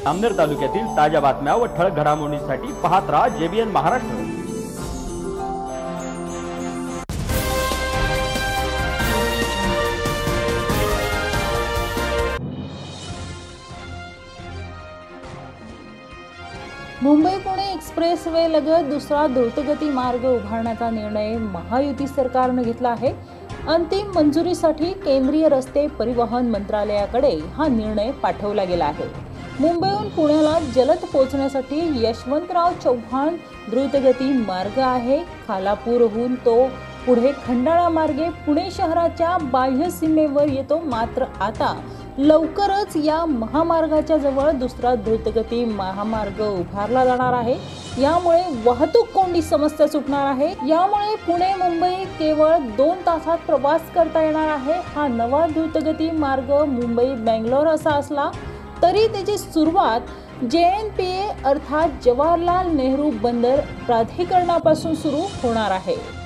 जामनेर तालुक्यातील ताज्या बातम्या व ठळक घडामोडींसाठी पाहत राहा JBN महाराष्ट्र। मुंबई पुणे एक्सप्रेसवे लगत दुसरा द्रुतगती मार्ग उभारण्याचा निर्णय महायुती सरकारने घेतला आहे। अंतिम मंजुरीसाठी केंद्रीय रस्ते परिवहन मंत्रालयाकडे हा निर्णय पाठवला गेला आहे। मुंबईहून पुण्याला जलद पोहोचण्यासाठी यशवंतराव चव्हाण द्रुतगती मार्ग आहे। खालापूरहून तो पुढे खंडाळा मार्गे पुणे शहराच्या बाह्य सीमेवर येतो। मात्र आता लवकरच या महामार्गाच्या जवळ दुसरा द्रुतगती महामार्ग उभारला जाणार आहे। यामुळे वाहतूक कोंडी समस्या सुटणार आहे। यामुळे पुणे मुंबई केवळ 2 तासात प्रवास करता येणार आहे। हा नवा द्रुतगती मार्ग मुंबई बेंगलोर असा असला तरी त्याची सुरुवात JNPA अर्थात जवाहरलाल नेहरू बंदर प्राधिकरणापासून सुरू होणार आहे।